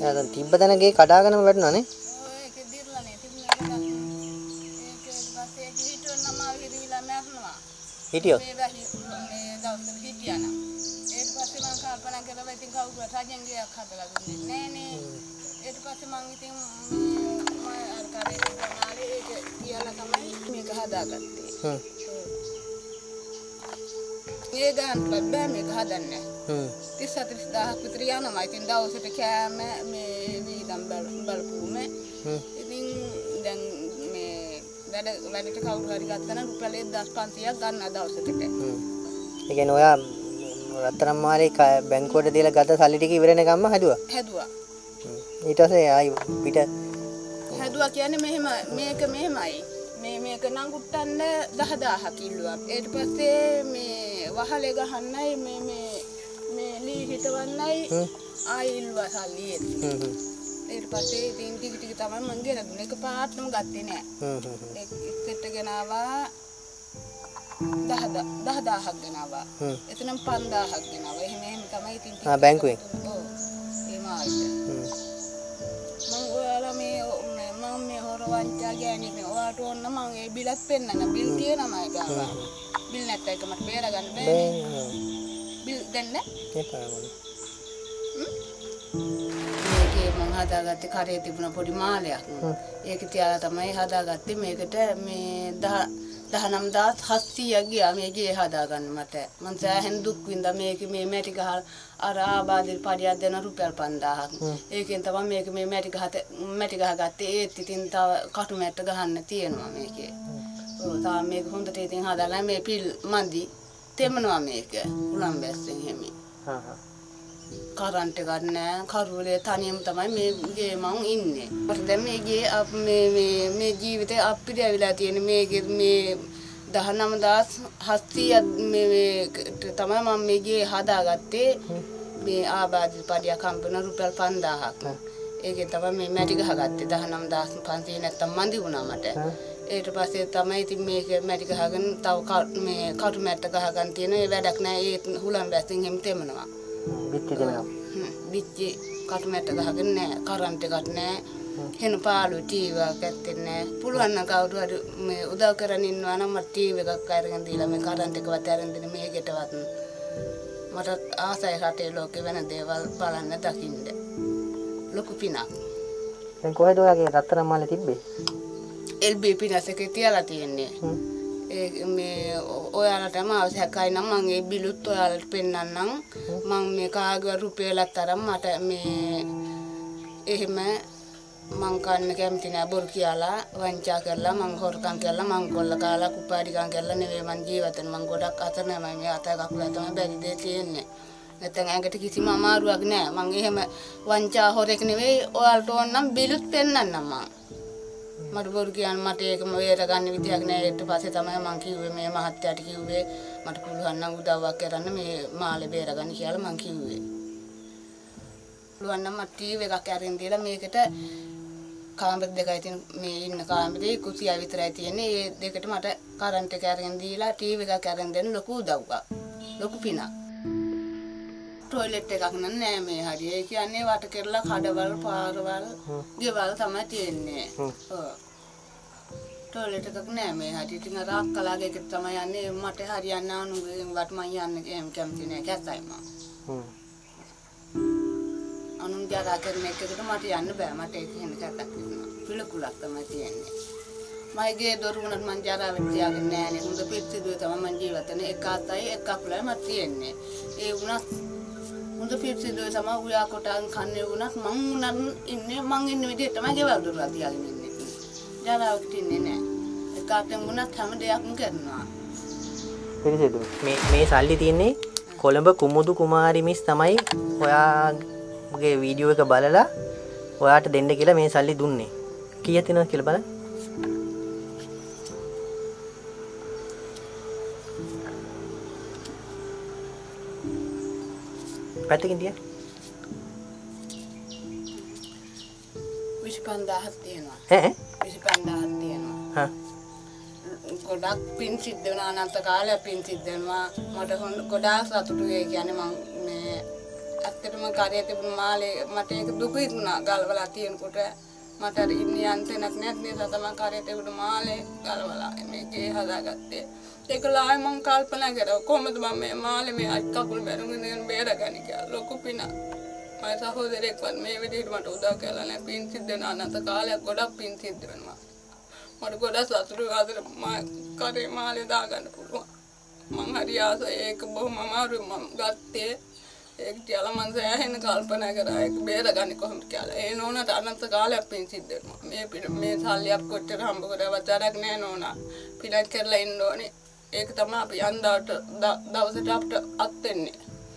දැන් තිබ්බ තැනගේ කඩාගෙනම වැටුණානේ. ඔය ඒක දිර්ලානේ තිබුණේ ඒක පස්සේ හිටවන්නම හිරිලා මැරනවා. හිටියොත් මේ දවස්වල හිටියානම් ඊට පස්සේ මම කල්පනා කරලා ඉතින් කවුරුත් රජෙන් ගියක් හදලා දුන්නේ නෑනේ. ඊට පස්සේ මම ඉතින් මම අර කරේ ප්‍රමාණේ ඒක කියලා තමයි මේක හදාගත්තේ. ඒ ගානට බෑ මේක හදන්නේ. 34,000ක් විතර යනවා. ඉතින් දවසට කෑම මේ වීදම් බලපුුමේ. ඉතින් දැන් මේ වැඩට කවුරු හරි ගත්තා නම් රුපියල් 1,500ක් ගන්න දවසකට. ඒ කියන්නේ ඔයා රත්තරන් මාලේ බැංකුවට දීලා ගත්ත සල්ලි ටික ඉවරනේ ගම්ම හැදුවා. ඊට පස්සේ ආයි පිට හැදුවා කියන්නේ මෙහෙම මේක මෙහෙමයි. මේක නඟුට්ටන්න 10,000ක් ඉල්ලුවා. ඊට පස්සේ මේ වහලේ ගහන්නයි මේ ලී හිටවන්නයි ආයි ඉල්ලුවා සල්ලි. ඊට පස්සේ ඉතින් ටික තමයි මං ගෙන දුන්නේ. ඒක පාටම ගත්තේ නෑ. එක්කට ගෙනාවා 10,000ක් ගෙනාවා. එතනම් 5,000ක් ගෙනාවා. එහෙම තමයි ඉතින් බැංකුවෙන්. ඔව්. ඒ මායිට. මං ඔයාලා මේ හොර වංචා ගෑණික් නේ. ඔයාට ඕන නම් මං ඒ බිලත් පෙන්නන්න. බිල් තියෙනමයි ගාවා. බිල් නැත්නම් ඒක මට බේර ගන්න බෑ. බිල් දෙන්න? මේකේ මං හදාගත්තේ කරේ තිබුණ පොඩි මාලයක්. ඒක තියාලා තමයි හදාගත්තේ. මේකට මේ 19,700ක් ගියා මේ ගේ හදාගන්න මට. මං සෑහෙන දුක් විඳා මේක මේ මැටි ගහලා අර ආබාධිත පඩියක් දෙන රුපියල් 5,000ක්. ඒකෙන් තමයි මේක මේ මැටි ගහගත්තේ. ඒත් ඉතින් තව කටු මැට්ට ගහන්න තියෙනවා මේකේ. ඔව් තාම මේක හොඳට ඉතින් හදාලා මේ පිල් මන්දි තෙමනවා මේක. උලම් බැස්සෙන් හැමි. කරන්ට් එකක් නැහැ. කරුවලේ තනියම තමයි මේ ගේ මං ඉන්නේ. මට දැන් මේ ගේ මේ ජීවිතේ අපිට ඇවිල්ලා තියෙන මේකේ මේ 19,700 මේ තමයි මම මේ ගේ හදාගත්තේ. මේ ආබාධිත පඩියක් හම්බුන රුපියල් 5,000ක්. ඒකෙන් තමයි මේ මැටි ගහගත්තේ. 19,500 නැත්තම් මන්දි වුණා මට. ඊට පස්සේ තමයි ඉතින් මේක මැටි ගහගෙන තව මේ කටු මැට්ට ගහගන්න තියෙන ඒ වැඩක් නෑ. ඒ හුලම් බැස්සෙන් හැම තෙමනවා. බිත්ති දෙනවා. බිත්ති කටු මැට්ට ගහගෙන නෑ. කරන්ට් එකක් නෑ. හෙන පාළු ටීවී එකක් ඇත්තේ නෑ. පුළුවන් නම් කවුරු හරි මේ උදව් කරන් ඉන්නවා නම් මට ටීවී එකක් අරගෙන දීලා මේ කරන්ට් එකවත් අරගෙන දෙන්න මේකටවත් මට ආසයි රටේ ලෝකේ වෙන දේවල් බලන්න දකින්න. ලොකු පිනක්. දැන් කොහෙද ඔයාගේ රත්තරන් මාලේ තිබ්බේ? LB පිනසකේ තියලා තියෙන්නේ. ඒ මේ ඔයාලටම අවශ්‍යයි නම් මම ඒ බිලුත් ඔයාලට පෙන්නන්නම්. මම මේ කාගේ රුපියලක් තරම් මට මේ එහෙම මං කන්න කැමති නෑ බොරු කියලා වංචා කරලා මං හොරකම් කරලා මං කොල්ල කාලා කුපාඩිකම් කරලා නෙවෙයි මං ජීවත් වෙන්නේ. මං ගොඩක් අතර නෑ මම මේ අතයි කකුලයි තමයි බැරි දේ තියෙන්නේ. නැත්නම් ඇඟට කිසිම අමාරුවක් නෑ. මං එහෙම වංචා හොරෙක් නෙවෙයි. ඔයාලට ඕන නම් බිලුත් පෙන්නන්නම් මං. මට බොරු කියන්නේ මට ඒකම වේර ගන්න විදියක් නෑ. ඊට පස්සේ තමයි මං කිව්වේ මේ මහත්තයාට කිව්වේ මට පුළුවන් නම් උදව්වක් කරන්න මේ මාළේ බේර ගන්න කියලා මං කිව්වේ. පුළුවන් නම් මට ටීවී එකක් අරින් දීලා මේකට කාමර දෙකයි තියෙන මේ ඉන්න කාමරේ කුසිය විතරයි තියෙන්නේ. ඒ දෙකට මට කරන්ට් එක අරගෙන දීලා ටීවී එකක් අරගෙන දෙන්න ලොකු උදව්වක්. ලොකු පිනක්. ටොයිලට් එකක් නෑ මේ හරිය. ඒ කියන්නේ වට කරලා කඩවල් පාරවල් ගෙවල් තමයි තියෙන්නේ. ඔව්. ටොයිලට් එකක් නෑ මේ හරිය. ඉතින් අර අක්කලාගේ එක තමයි යන්නේ. මට හරියන්නේ අනුගෙන් වට මං යන්නේ එහෙම කැමති නෑ කැතයි මම. අනුන් ජරා කරන එකකට මට යන්න බෑ. මට ඒක වෙන කැතක් වෙනවා. පිළිකුලක් තමයි තියෙන්නේ. මගේ දොරුණත් මං ජරා වෙච්ච යාගෙන නෑනේ. හොඳ පිළිසිදුවේ තමයි මං ජීවත් වෙන්නේ. එක අතයි එක අකුලයි මට තියෙන්නේ. ඒ වුණත් හොඳ පිළිසිදුවේ තමයි උයා කොටන් කන්නේ වුණත් මං උනත් ඉන්නේ මං ඉන්න විදිහට තමයි ගෙවල් දොරලා තියාගෙන ඉන්නේ. ජරාවට ඉන්නේ නෑ. එක අතෙන් වුණත් හැම දෙයක්ම කරනවා. පිළිසිදුවේ මේ සල්ලි තියෙන්නේ කොළඹ කුමුදු කුමාරි මිස් තමයි ඔයාගේ වීඩියෝ එක බලලා ඔයාට දෙන්න කියලා මේ සල්ලි දුන්නේ. කීයක් තියෙනවද කියලා බලන්න. පැත්තකින් තියන්න. 25,000ක් තියෙනවා. ඈ 25,000ක් තියෙනවා. ගොඩක් පින් සිද්ධ වෙනවා. අනන්ත කාලයක් පින් සිද්ධ වෙනවා. මට ගොඩාක් සතුටුයි. ඒ කියන්නේ මම මේ ඇත්තටම කරේ තිබුණ මාලේ මට ඒක දුක හිතුණා ගල්වලා තියෙනකොට මට අර ඉන්නේ යන්තනක් නැත් නිසා තමයි කරේ තිබුණ මාලේ ගල්වලා මේ ගේ හදාගත්තේ. ඒකලා මම කල්පනා කරා කොහොමද මම මේ මාලේ මේ අත් කකුල් බැරුගෙන බේරගන්නේ කියලා ලොකු පින. මම සහෝදරයෙක්වත් මේ විදිහට මට උදව් කළා නැහැ. පින් සිද්ධ වෙන අනන්ත කාලයක් ගොඩක් පින් සිද්ධ වෙනවා. මට ගොඩක් සතුටුයි අද මම කරේ මාලේ දාගන්න පුළුවන්. මං හරි ආසයි ඒක බොහොම අමාරුයි මම ගත්තේ. ඒක කියලා මං සෑහෙන කල්පනා කරා ඒක බේරගන්නේ කොහොමද කියලා. ඒ නෝනාට අනන්ත කාලයක් පින් සිද්ධ වෙනවා. මේ සල්ලියක් කොච්චර හම්බ කරවද වැඩක් නෑ නෝනා. පිනක් කරලා ඉන්න ඕනේ. ඒක තමයි අපි යන්දාට දවසට අපිට අත් වෙන්නේ.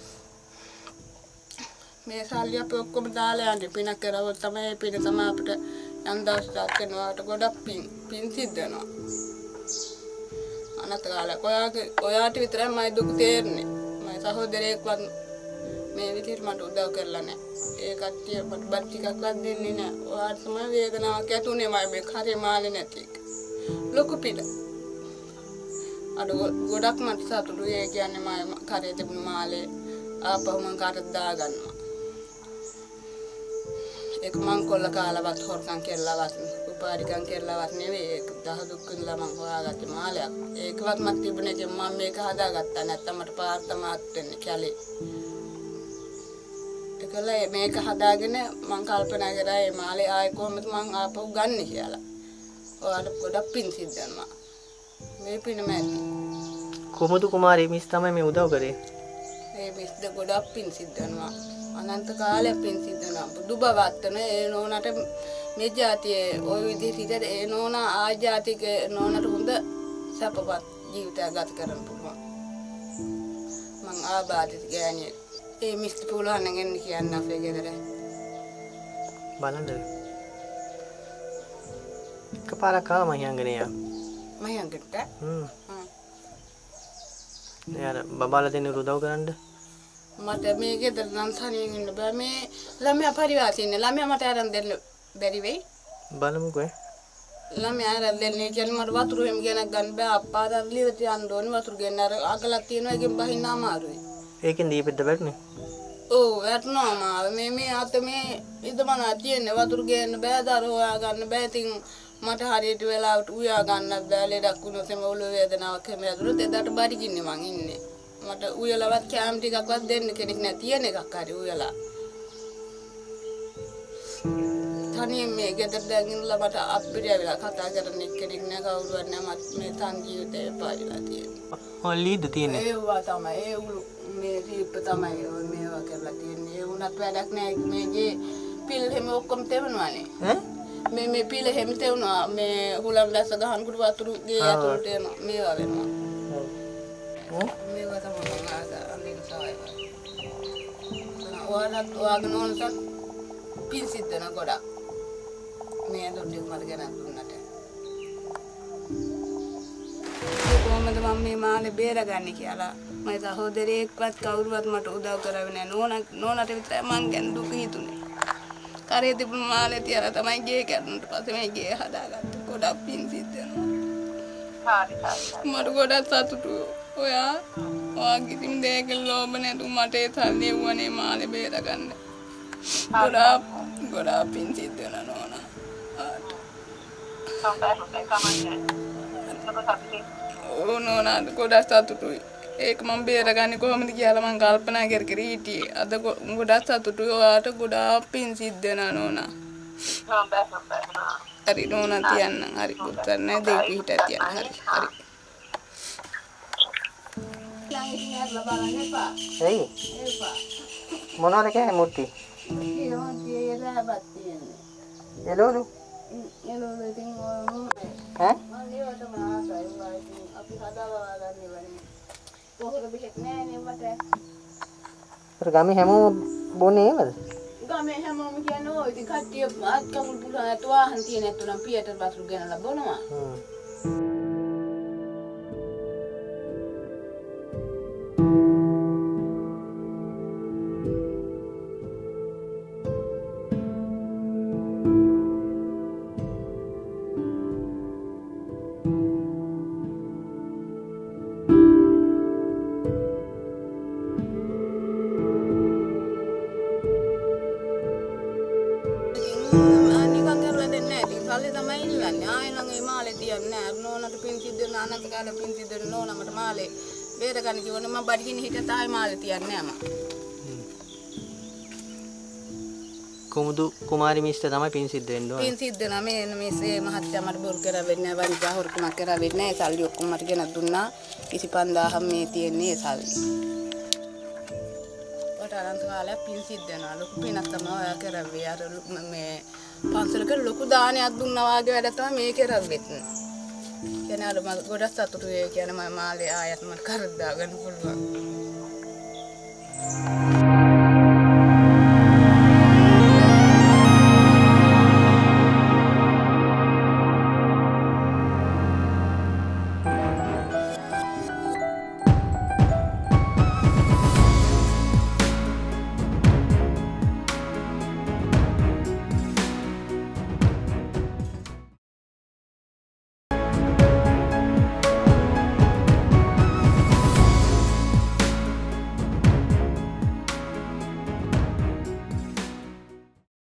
මේ සල්ලි අපි ඔක්කොම දාලා යන්නේ පිනක් කරවොත් තමයි පින තමයි අපිට යන්දාට අත් වෙනවාට ගොඩක් පින් සිද්ධ වෙනවා. අනන්ත කාලයක් ඔයාට විතරයි මම දුක තේරෙන්නේ. මම සහෝදරයෙක්වත් මේ විදිහට මට උදව් කරලා නැහැ. ඒ කට්ටිය මට බත් ටිකක්වත් දෙන්නේ නැහැ. ඔයාට තමයි වේදනාවක් ඇති උනේ මම මේ කරේ මාලේ නැති එක. ලොකු පිට. අර ගොඩක් මට සතුටුයි. ඒ කියන්නේ මම කරේ තිබුණු මාලේ ආපහු මම කාටද දාගන්නවා. ඒක මං කොල්ල කාලවත් හොරකම් කෙල්ලවත් උපාරිකම් කෙල්ලවත් නෙවෙයි. ඒක දහ දුක්ඛින්ලා මං හොයාගත්තේ මාලයක්. ඒකවත් මට තිබුණේ කිය මම මේක හදාගත්තා නැත්තම් මට පාර්තමාත් වෙන්නේ කැලේ. ඒකලා මේක හදාගෙන මං කල්පනා කරා මේ මාලේ ආයෙ කොහොමද මං ආපහු ගන්නෙ කියලා. ඔයාලට ගොඩක් පින් සිද්ධ වෙනවා. මේ පින මැති. කුමුදු කුමාරී මිස් තමයි මේ උදව් කරේ. මේ මිස්ද ගොඩක් පින් සිද්ධ වෙනවා. අනන්ත කාලයක් පින් සිද්ධ වෙනවා. බුදු බවත්තන ඒ නෝනට මේ જાතියේ ওই විදිහට ඉතින් ඒ නෝනා ආජාතික නෝනට හොඳ සපවත් ජීවිතයක් ගත කරන්න පුළුවන්. මං ආබාධිත ගෑණියෙක්. ඒ මිස්ට පුළුවන් නම් කියන්න අපේ ගෙදර. බලන්න. එකපාරක් ආව මහියංගනේ යා. මහියංගට? යාර බබාලා දෙන්න උදව් කරන්න. මට මේ ගෙදර නම් තනියෙන් ඉන්න බෑ. මේ ළමයා පරිවාරය ඉන්නේ. ළමයා මට අරන් දෙන්න බැරි වෙයි. බලමුකෝ. ළමයා අරන් දෙන්නේ කියලා මට වතුර හැම ගෙනක් ගන්න බෑ. අප්පා දල්ලියට යන්න ඕනේ වතුර ගෙන්න අර අකලක් තියෙනවා ඒකෙන් බහින්න අමාරුයි. ඒකෙන් දීපෙද්ද බැටනේ. ඔව් වැටෙනවා මාව. මේ අත මේ ඉදමන තියෙන්නේ වතුර ගෙන්න බෑ දර හොයා ගන්න බෑ. ඉතින් මට හරියට වෙලාවට උයා ගන්නත් බෑ. ලෙඩක් වුණොත් එම ඔළුව වේදනාවක් හැම ඇදුනොත් එදාට බඩගින්නේ මං ඉන්නේ. මට උයලවත් කැම් ටිකක්වත් දෙන්න කෙනෙක් නැති තියෙන එකක් හරි උයලා. තනියෙන් මේ ගෙදර දැන්ගිනලා මට අප්පිරියවිලා කතා කරන්න කෙනෙක් නෑ කවුරුවත් නෑ. මට මේ තන් ජීවිතේ පාවිලා තියෙනවා. ඔල්ලීද තියෙන්නේ? ඒවා තමයි ඒ උළු මේ දීප තමයි මේවා කරලා තියෙන්නේ. ඒ වුණත් වැඩක් නෑ. මේගේ පිල් හැම ඔක්කොම තෙවනවානේ. ඈ මේ පිල් හැම තෙවනවා. මේ හුලම් දැස්ස ගහනකොට වතුරු ගේ ඇතුළට එනවා. මේවා වෙනවා. මේවා තමයි මම අඳින්න සායවා. ඔයාගෙන ඕනසත් පින් සිද්ධ වෙන ගොඩක්. මේ දොඩේ මට ගෙනත් දුන්නට. කොහොමද මම මේ මාලේ බේරගන්නේ කියලා මම සහෝදරයෙක්වත් කවුරුවත් මට උදව් කරවෙන්නේ නැහැ. නෝනාට විතරයි මං ගැන දුක හිතුනේ. කරේ තිබුණු මාලේ තියලා තමයි ගේ කැඩුණට පස්සේ මේ ගේ හදාගත්තේ. ගොඩක් පින් සිද්ධ වෙනවා. මට ගොඩක් සතුටුයි. ඔයා කිසිම දෙයක ලෝභ නැතුව මට ඒ සල්ලි වුණේ මාලේ බේරගන්න. ගොඩාක් පින් සිද්ධ වෙනවා නෝනා. නෝනා ගොඩක් සතුටුයි. ඒක මම බේරගන්නේ කොහොමද කියලා මම කල්පනා කර කර හිටියේ. අද ගොඩක් සතුටුයි. ඔයාට ගොඩාක් පින් සිද්ධ වෙනවා නෝනා. හරි නෝනා තියන්න. හරි පුතේ නෑ දෙවි පිට තියන්න. හරි. එයි. මොනවද කියන්නේ මුට්ටි? එළවලු. ඉතින් ඈ? අපි හදාවා ගන්න වෙන්නේ. කොහොමද බෙහෙත් නෑනේ මට. අර ගමේ හැමෝම බොන්නේ ඒවද? ගමේ හැමෝම කියන්නේ ඔය ඉතින් කට්ටිය මාත් කමුල් පුරා තුවාහන් තියෙන ඇතුණම් පියට වතුර ගෙනලා බොනවා. නිකන් කරලා දෙන්නේ නැහැ. ඉතින් සල්ලි තමයි ඉල්ලන්නේ. ආයෙ නම් ඒ මාලේ තියන්නේ නැහැ. නෝනට පින් සිද්ධ වෙන අනන්ත කාලේ පින් සිද්ධ වෙන නෝනමට මාලේ බේර ගන්න කිව්වනේ මම බඩගිනි හිටියත් ආයෙ මාලේ තියන්නේ නැහැ මම. කුමුදු කුමාරි මිස්ට තමයි පින් සිද්ධ වෙන්න ඕනේ. පින් සිද්ධ වෙනා මේ මහත්තයා මට බොරු කරා වෙන්නේ නැහැ. වනිජා හොරකමක් කරා වෙන්නේ නැහැ. සල්ලි ඔක්කොම මට ගෙනත් දුන්නා. 25000 මේ තියෙන්නේ ඒ සල්ලි. අනන්ත කාලයක් පින් සිද්ධ වෙනවා. ලොකු පිනක් තමයි ඔයා කරන්නේ. අර මේ පන්සලක ලොකු දානයක් දුන්නා වගේ වැඩ තමයි මේ කරන්නේ. කියන්නේ අර මම ගොඩක් සතුටුයි. කියන්නේ මම මාලේ ආයත් මට කරද්දා ගන්න පුළුවන්.